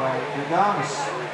bij de dames.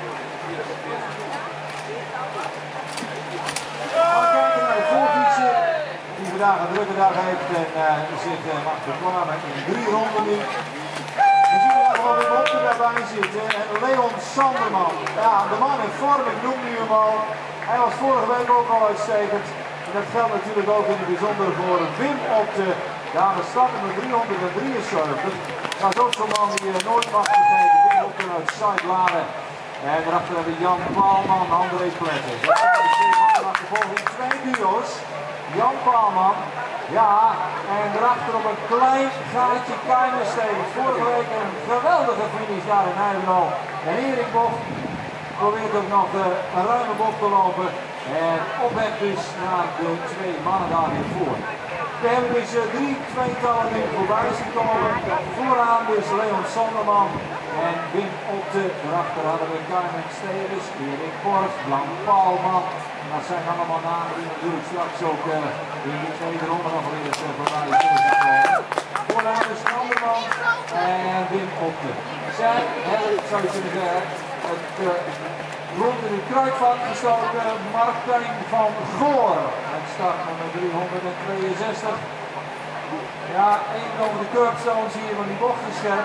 We kijken naar de voorfietsen, die vandaag een drukke dag heeft en zich mag beklamen in 3 ronden nu. We zien er nog wel weer op daarbij zitten. En Leon Sanderman, ja, de man in vorm, ik noemde hem al. Hij was vorige week ook al uitstekend. En dat geldt natuurlijk ook in het bijzonder voor Wim op de dames start nummer 373. Dat is ook zo'n man die je nooit mag vergeten. Wim op uit Zuid-Laren. En daarachter hebben we Jan Paalman, André Pletten. Dat zijn de twee mannen achtervolging in 2 duo's. Jan Paalman, ja, en daarachter op een klein gaatje Keimersteeg. Vorige week een geweldige finish daar in Nijmegen. En Erik Bocht probeert ook nog een ruime bocht te lopen. En op weg dus naar de 2 mannen daar weer voor. We hebben dus 3 tweetallen nu voorbij zien komen. Vooraan dus Leon Sanderman en Wim Opte. Daarachter hadden we Carmen Steris, Erik Borst, Blank Paalman. En dat zijn allemaal namen die natuurlijk straks ook in de tweede ronde nog weer eens voorbij zullen komen. Vooraan dus Sanderman en Wim Opte. Zij hebben, zou je kunnen zeggen, het rond in het kruidvat gestoken, Martijn van Goor. Het start nummer 362. Ja, één over de curbstone zie je van die bochten scherp.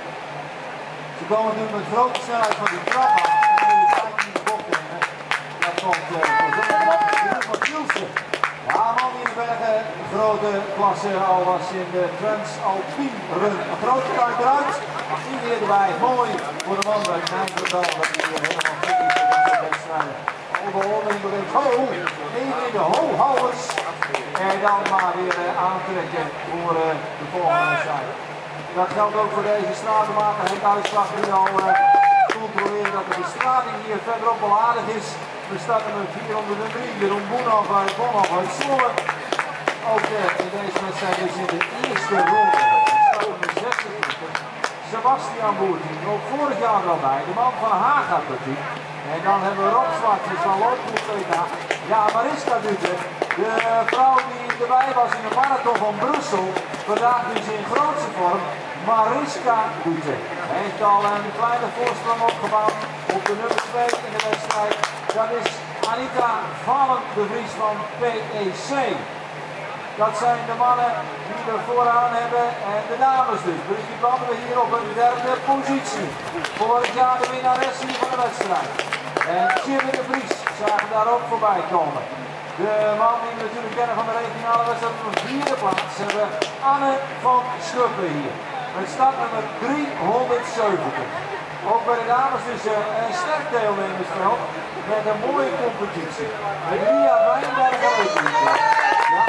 Ze komen nu met grote snelheid van die trap af. En nu de 15 bochten in. Dat komt voor zo'n van Kielsen. Ja, man in de bergen, grote klasse al was in de Transalpine Run. Een grote kaart eruit, maar die weer erbij. Mooi voor de man bij Nijmegen. Dat hij weer helemaal goed is voor deze wedstrijd. Overhouding beweegt hoog, even in de hooghouders. En dan maar weer aantrekken voor de volgende wedstrijd. Dat geldt ook voor deze stratenmaker. Het uitslag nu al controleren dat de bestrating hier verderop wel aardig is. We starten met 403, Jeroen Boenhoff uit Bonhoff uit Zwolle. Ook in deze wedstrijd is in de eerste ronde. We starten met 26. Sebastian Boertien, ook vorig jaar wel bij. De man van Haga natuurlijk. En dan hebben we Rob Zwartjes van Looppoel TK. Ja, Mariska Dute, de vrouw die erbij was in de marathon van Brussel. Vandaag dus in grootste vorm. Mariska Dute heeft al een kleine voorsprong opgebouwd op de nummer 2 in de wedstrijd. Dat is Anita Vallen de Vries van PEC. Dat zijn de mannen die we vooraan hebben en de dames dus. Dus die landen we hier op een 3e positie. Vorig jaar de winnares hier van de wedstrijd. En Jimmy de Vries zagen daar ook voorbij komen. De man die we natuurlijk kennen van de regionale wedstrijd op de 4e plaats hebben we Anne van Schuppen hier. Met startnummer 370. Ook bij de dames dus een sterk deelnemersveld met een mooie competitie. Met Ria Wijnberg en ja,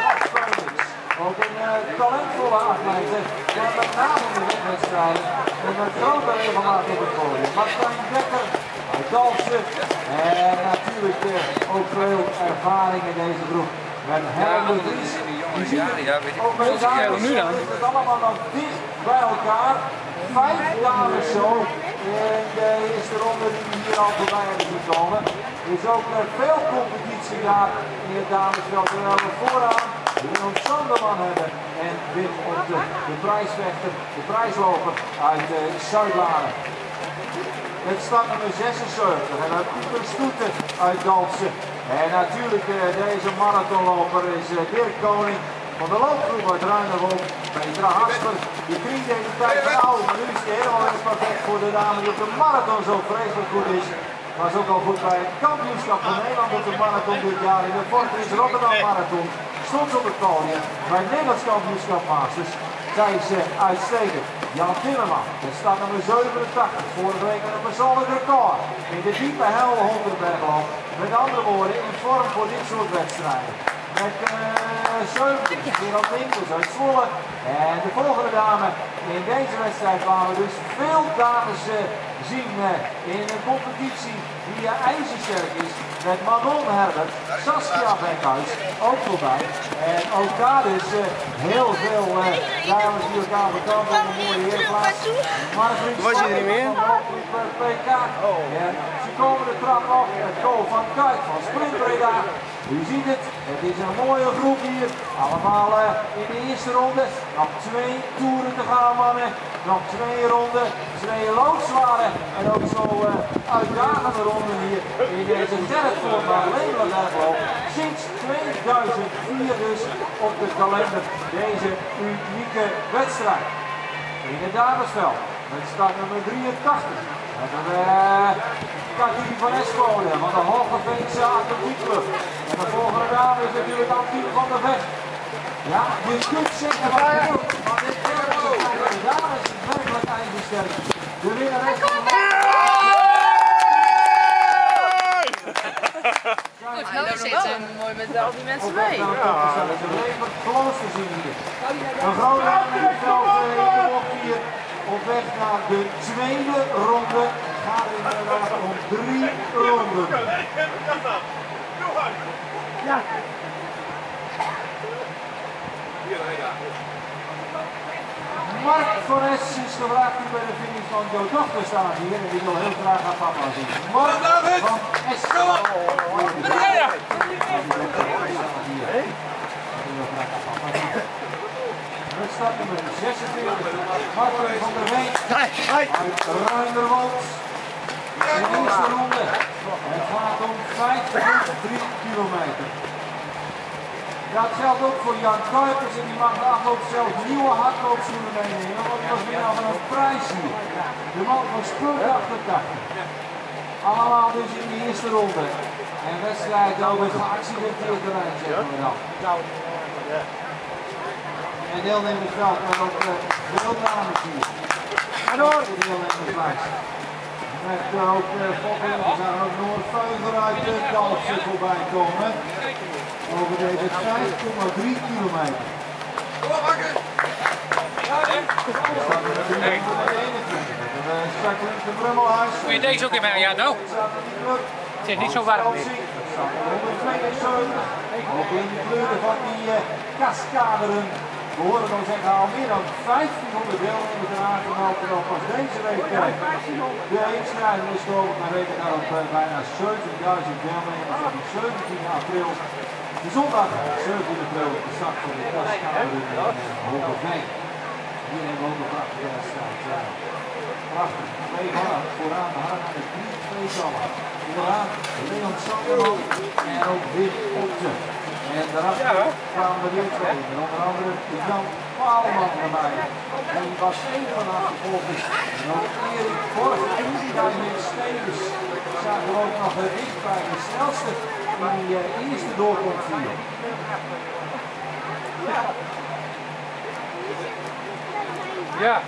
ook een talentvolle atleet, maar met name in de wedstrijden en met grote regelmaat op het podium. Martijn Dekker uit Dalfsen en natuurlijk ook veel ervaring in deze groep. Met Helmut Ries. Ook bij de dames is het allemaal nog dicht bij elkaar. 5 dames zo in de eerste ronde die we hier al voorbij hebben gekomen. Er is ook veel competitie daar in het damesveld. Terwijl we vooraan Leon Sanderman hebben en Wim op de prijsvechter, de prijsloper uit Zuid-Laren. Het start nummer 76 en dat Pieter Stoeten uit Dalfsen. En natuurlijk deze marathonloper is Dirk Koning van de loopgroep uit Ruinerwold. Petra Hasper, die kringidentiteit van oude, maar nu is die helemaal perfect voor de dame die op de marathon zo vreselijk goed is. Was ook al goed bij het kampioenschap van Nederland op de marathon dit jaar in de Fortis Rotterdam Marathon. Stond op het podium bij het Nederlands kampioenschap Masters. Zij is uitstekend. Jan Timmerman, de start nummer 87, vorige week een persoonlijk record in de diepe helde Honderbergloop. Met andere woorden, in vorm voor dit soort wedstrijden. Met 70, Gerald Winkels uit Zwolle. En de volgende dame in deze wedstrijd waar we dus veel dames zien in een competitie die ijzersterk is. Met Manon Herbert, Saskia Beckhuis ook voorbij. En ook daar dus heel veel dames die elkaar verkampen op een mooie heerplaats. Margriet was je er niet meer? PK. En ze komen de trap op. Het goal van Kuit van Sprint Breda. U ziet het, het is een mooie groep hier. Allemaal in de eerste ronde. Nog 2 toeren te gaan, mannen. Nog 2 ronden, 2 loodzware en ook zo uitdagende ronden hier in deze derde vorm van Leeuwenbergloop. Sinds 2004 dus op de kalender deze unieke wedstrijd. In het damesveld, met start nummer 83. Hebben we Katie van Espolen van de Hogeveense Atletiekclub. En de volgende dame is natuurlijk Antien van der Vecht. Ja, je kunt zeggen wat je wilt, maar dit de dames is werkelijk ijzersterk. De winnares van de Goed, zitten mooi met al die mensen mee. Levert Klooster zien hier. Een groot aantal in de bocht hier op weg naar de tweede ronde. Gaat inderdaad om 3 ronden. Ja. Mark van Es is gevraagd hier bij de finish van Jo Dochter staan hier en die wil heel graag haar papa zien. Mark van Es. Met start nummer 46, Martin van der Veen uit Ruinerwold. In de eerste ronde. Het gaat om 5,3 kilometer. Dat geldt ook voor Jan Kuipers en die mag de afloop zelf nieuwe hardloopschoenen meenemen, want die was weer van een prijs hier. De man van Spurt 88. Allemaal dus in de eerste ronde. En wedstrijd over geaccidenteerd terrein, zeggen we dan. En deelnemersveld, maar ook veel dames hier. Ga door! De deelnemerslijst. Met ook volgende, we zagen ook Noord Veuger uit de Dalfse voorbij komen. Over deze 5,3 kilometer. Moet je deze ook in mij? Ja, nou. Het is niet zo warm meer. 172. Ook in de kleuren van die kaskaderen. We horen dan zeggen al meer dan 1500 deelnemers aangemeld en pas deze week de inschrijving is gekomen. Maar rekenen daar op bijna 70.000 deelnemers op 17 april. De zondag 17 april de start van de kaskaderen in Hogeveen. Hier hebben we ook nog prachtige wedstrijd. Prachtig, 2 mannen vooraan, Harm met 3 tweetallen. Vooraan Leon Sanderman en ook Wim Opte. En daarachter kwamen we weer 2. En onder andere Jan Paalman erbij. Die was 1 van de achtervolgers. En ook Erik Borg en David Stevens zagen we ook nog dicht bij de snelste die eerste doorkomt hier. Ja.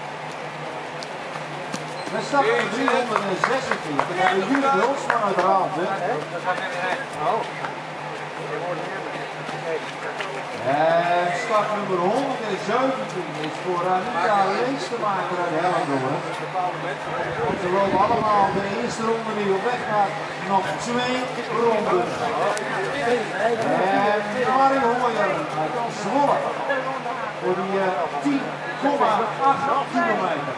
We stappen in 346. We hebben Jurgen Hulsman uit Raalte. En start nummer 117 is voor Anita Leestemaker uit Hellendoorn. Ze lopen allemaal de eerste ronde nu op weg naar nog 2 ronden. En Mario Hooyer uit Zwolle voor die 10,8 kilometer.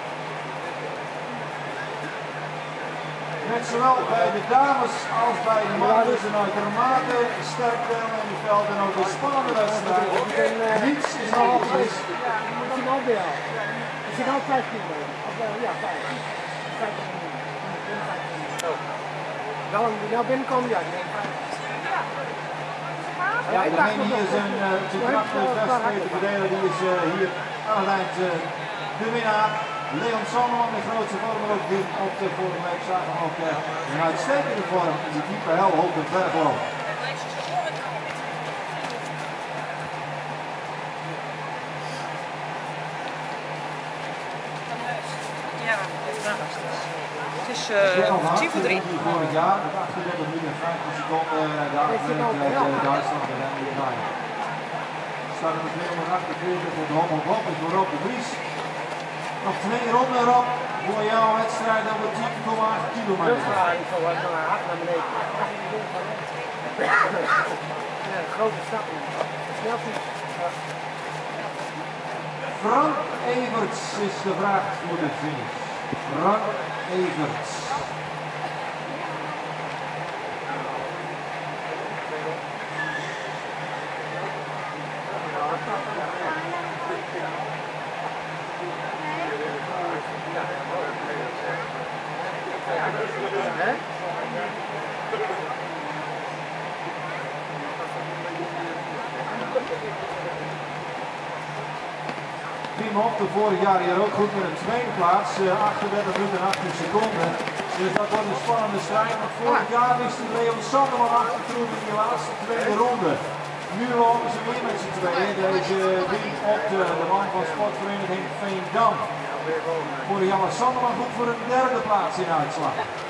Met zowel bij de dames als bij de mannen dus een uitermate sterk deelnemersveld en ook een spannende wedstrijd. Niets is al is. Finaal 5 kilometer. Ja, 5. Wel binnenkomen, ja. Ja, degene die zijn krachten best mee te verdelen, die is hier aan het eind de winnaar. Leon Sanderman in grootste vorm, ook Wim op de vorige week zagen we ook een uitstekende vorm in die diepe hel hoog en verloop. Ja, het is 10 voor 3. Vorig jaar met 38 minuten en 50 seconden uit Duitsland en dan weer draaien. Start met 248 voor de Homo is voor Rob de Vries. Nog 2 ronden erop voor jouw wedstrijd over 10,8 kilometer. Grote stap. Frank Everts is gevraagd voor de finish. Frank Everts. Hè? Prima op de vorig jaar hier ook goed met een tweede plaats, 38 minuten en 18 seconden. Dus dat wordt een spannende strijd, want vorig jaar wist Leon Sanderman achter te roepen in de laatste tweede ronde. Nu lopen ze weer met z'n tweeën, deze win op de man van sportvereniging Veendam. Vorig jaar was Sanderman goed voor een derde plaats in uitslag.